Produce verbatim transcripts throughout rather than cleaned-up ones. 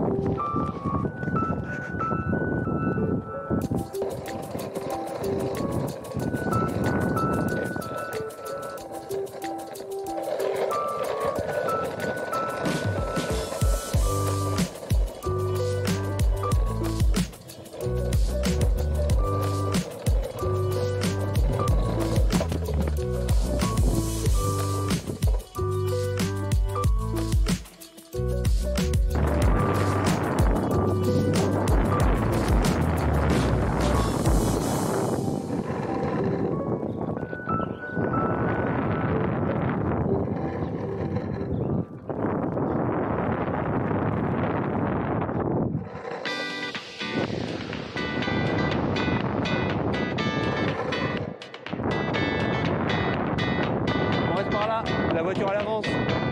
La voiture à l'avance.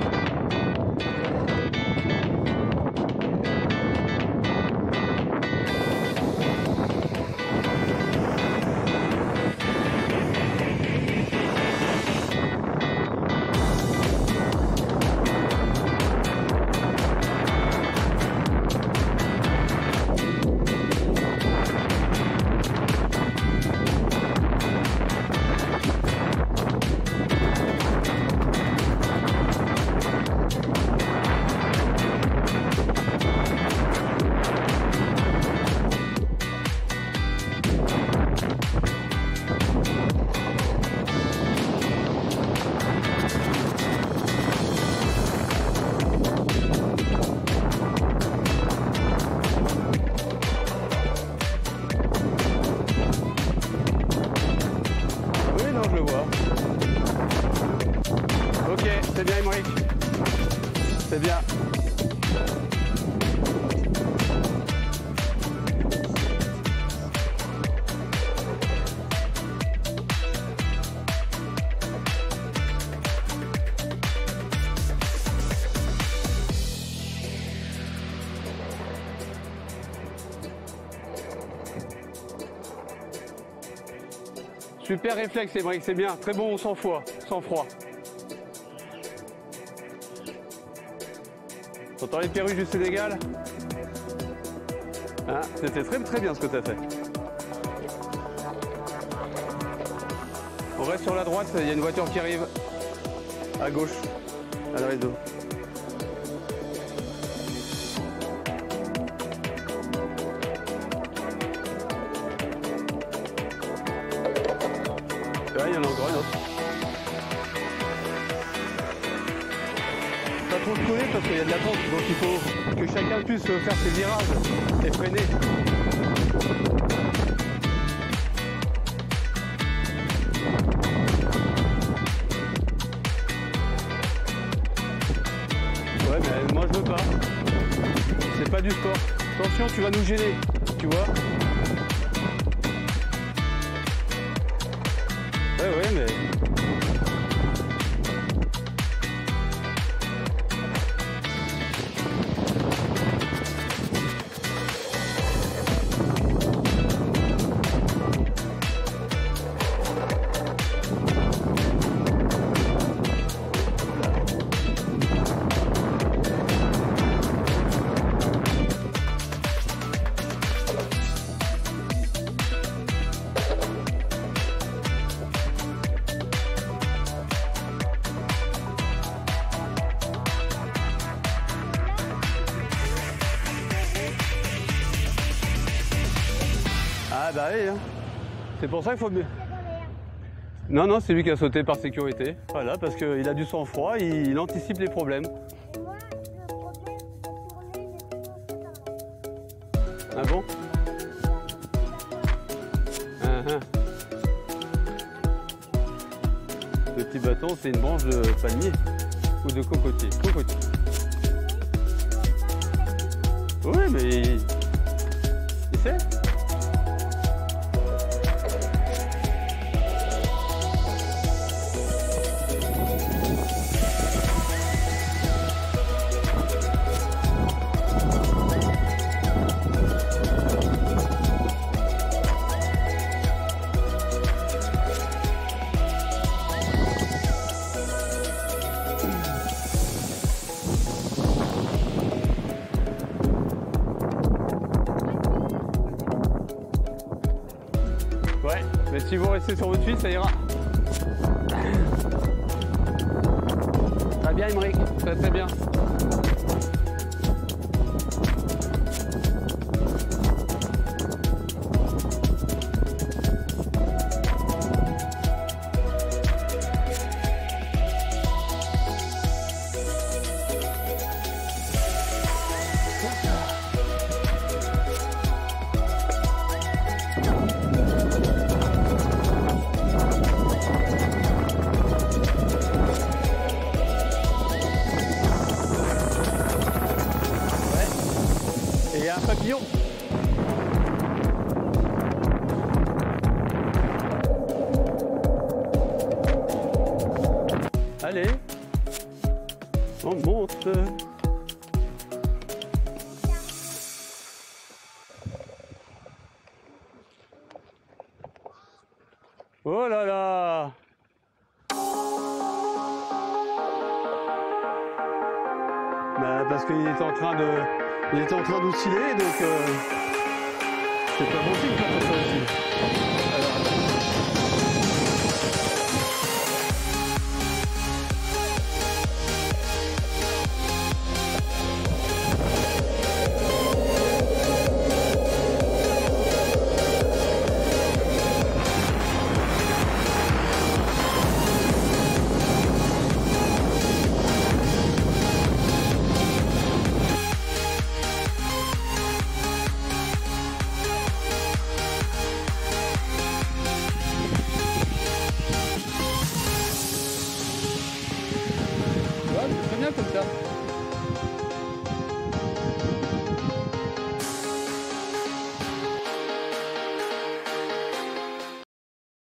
C'est bien, Émeric. C'est bien. Super réflexe, Émeric, c'est bien. Très bon sans froid, sans froid. T'entends les perruches du Sénégal? Hein, c'était très très bien ce que tu as fait. On reste sur la droite, il y a une voiture qui arrive à gauche, à la réseau. Là, il y en a encore une autre. Pas trop se coller parce qu'il y a de la pente, donc il faut que chacun puisse faire ses virages et freiner. Ouais, mais moi je veux pas. C'est pas du sport. Attention, tu vas nous gêner, tu vois. Ouais, ouais, mais... Ah bah oui, hein. C'est pour ça qu'il faut... Non, non, c'est lui qui a sauté par sécurité. Voilà, parce qu'il a du sang-froid, il, il anticipe les problèmes. Ah bon? uh -huh. Le petit bâton, c'est une branche de palmier ou de cocotier. Cocotier. Oui, mais il, il sait. si vous restez sur votre fil, ça ira. Très bien, Aymeric, très très bien. Et un papillon. Allez, on monte. Oh là là. Bah, parce qu'il est en train de... Il était en train d'osciller, donc euh, c'est pas bon signe quand ça oscille. Alors